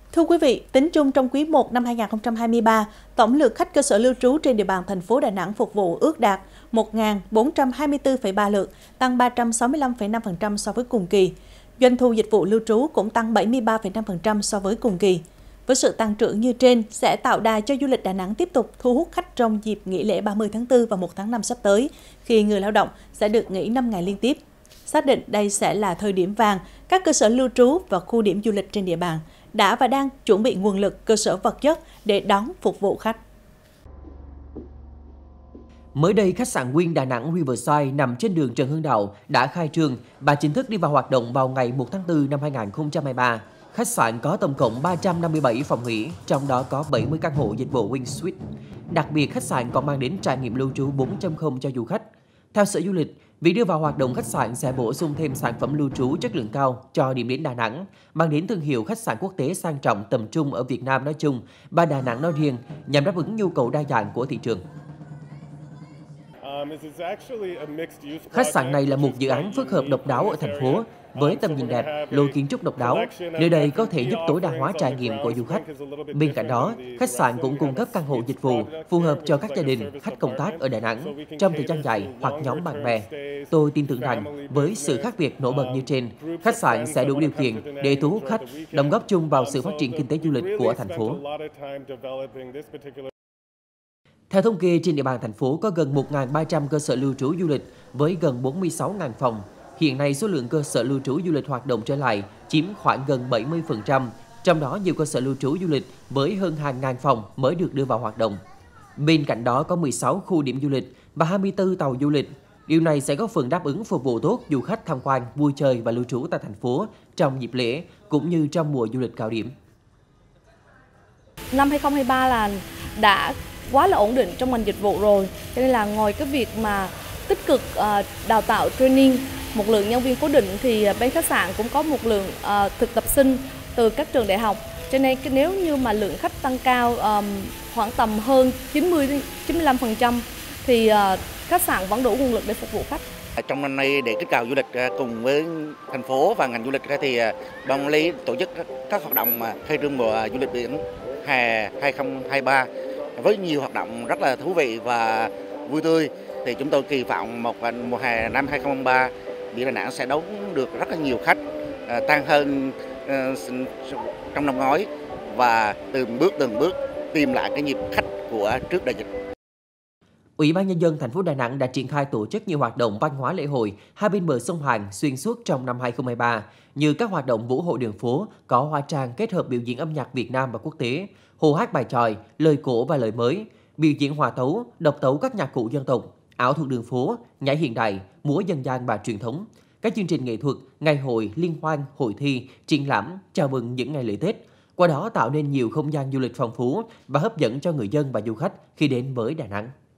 Thưa quý vị, tính chung trong quý 1 năm 2023, tổng lượt khách cơ sở lưu trú trên địa bàn thành phố Đà Nẵng phục vụ ước đạt 1.424,3 lượt, tăng 365,5% so với cùng kỳ. Doanh thu dịch vụ lưu trú cũng tăng 73,5% so với cùng kỳ. Với sự tăng trưởng như trên sẽ tạo đà cho du lịch Đà Nẵng tiếp tục thu hút khách trong dịp nghỉ lễ 30 tháng 4 và 1 tháng 5 sắp tới, khi người lao động sẽ được nghỉ 5 ngày liên tiếp. Xác định đây sẽ là thời điểm vàng, các cơ sở lưu trú và khu điểm du lịch trên địa bàn đã và đang chuẩn bị nguồn lực, cơ sở vật chất để đón phục vụ khách. Mới đây, khách sạn Win Đà Nẵng Riverside nằm trên đường Trần Hưng Đạo đã khai trương và chính thức đi vào hoạt động vào ngày 1 tháng 4 năm 2023. Khách sạn có tổng cộng 357 phòng nghỉ, trong đó có 70 căn hộ dịch vụ Win Suite. Đặc biệt, khách sạn còn mang đến trải nghiệm lưu trú 4.0 cho du khách. Theo Sở Du lịch, việc đưa vào hoạt động khách sạn sẽ bổ sung thêm sản phẩm lưu trú chất lượng cao cho điểm đến Đà Nẵng, mang đến thương hiệu khách sạn quốc tế sang trọng tầm trung ở Việt Nam nói chung và Đà Nẵng nói riêng, nhằm đáp ứng nhu cầu đa dạng của thị trường. Khách sạn này là một dự án phức hợp độc đáo ở thành phố, với tầm nhìn đẹp, lối kiến trúc độc đáo. Nơi đây có thể giúp tối đa hóa trải nghiệm của du khách. Bên cạnh đó, khách sạn cũng cung cấp căn hộ dịch vụ phù hợp cho các gia đình, khách công tác ở Đà Nẵng trong thời gian dài hoặc nhóm bạn bè. Tôi tin tưởng rằng với sự khác biệt nổi bật như trên, khách sạn sẽ đủ điều kiện để thu hút khách, đóng góp chung vào sự phát triển kinh tế du lịch của thành phố. Theo thống kê, trên địa bàn thành phố có gần 1.300 cơ sở lưu trú du lịch với gần 46.000 phòng. Hiện nay, số lượng cơ sở lưu trú du lịch hoạt động trở lại chiếm khoảng gần 70%, trong đó nhiều cơ sở lưu trú du lịch với hơn hàng ngàn phòng mới được đưa vào hoạt động. Bên cạnh đó có 16 khu điểm du lịch và 24 tàu du lịch. Điều này sẽ góp phần đáp ứng phục vụ tốt du khách tham quan, vui chơi và lưu trú tại thành phố trong dịp lễ cũng như trong mùa du lịch cao điểm. Năm 2023 là đã quá là ổn định trong ngành dịch vụ rồi, cho nên là ngoài cái việc mà tích cực đào tạo training một lượng nhân viên cố định thì bên khách sạn cũng có một lượng thực tập sinh từ các trường đại học, cho nên nếu như mà lượng khách tăng cao khoảng tầm hơn 90-95% thì khách sạn vẫn đủ nguồn lực để phục vụ khách. Trong năm nay để kích cầu du lịch cùng với thành phố và ngành du lịch thì ban quản lý tổ chức các hoạt động khai trương mùa du lịch biển hè 2023 với nhiều hoạt động rất là thú vị và vui tươi. Thì chúng tôi kỳ vọng một mùa hè năm 2023 biển Đà Nẵng sẽ đón được rất là nhiều khách, tăng hơn trong năm ngoái và từng bước tìm lại cái nhịp khách của trước đại dịch. Ủy ban Nhân dân thành phố Đà Nẵng đã triển khai tổ chức nhiều hoạt động văn hóa lễ hội hai bên bờ sông Hàn xuyên suốt trong năm 2023, như các hoạt động vũ hội đường phố có hóa trang kết hợp biểu diễn âm nhạc Việt Nam và quốc tế, hò hát bài chòi, lời cổ và lời mới, biểu diễn hòa tấu, độc tấu các nhạc cụ dân tộc, ảo thuật đường phố, nhảy hiện đại, múa dân gian và truyền thống, các chương trình nghệ thuật, ngày hội, liên hoan, hội thi, triển lãm chào mừng những ngày lễ Tết. Qua đó tạo nên nhiều không gian du lịch phong phú và hấp dẫn cho người dân và du khách khi đến với Đà Nẵng.